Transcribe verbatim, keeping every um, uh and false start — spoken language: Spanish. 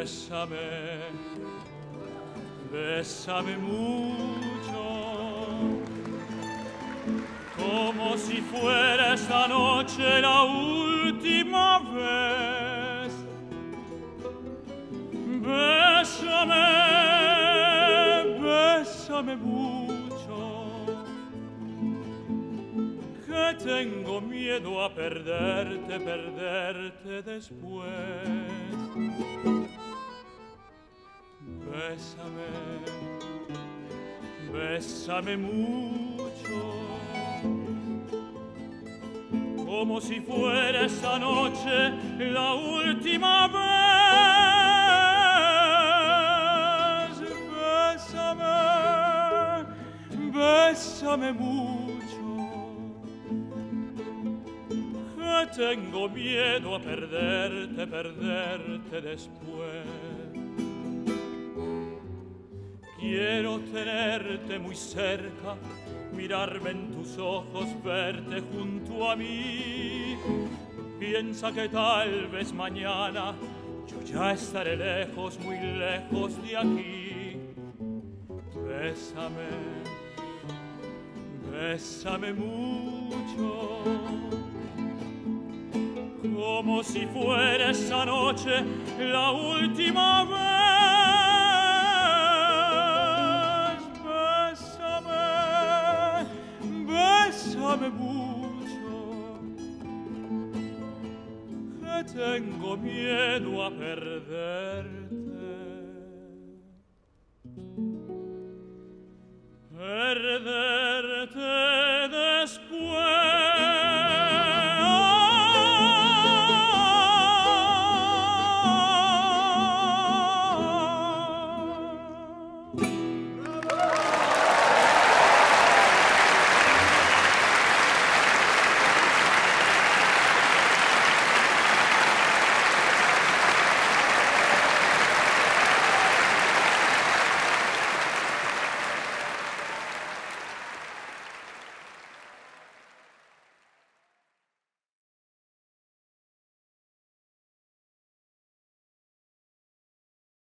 Bésame, bésame mucho, como si fuera esta noche la última vez. Bésame, bésame mucho, que tengo miedo a perderte, perderte después. Bésame, bésame mucho, como si fuera esta noche la última vez. Bésame, bésame mucho, que tengo miedo a perderte, perderte después. Quiero tenerte muy cerca, mirarme en tus ojos, verte junto a mí. Piensa que tal vez mañana yo ya estaré lejos, muy lejos de aquí. Bésame, bésame mucho, como si fuera esa noche la última vez. Bésame mucho, que tengo miedo a perderte.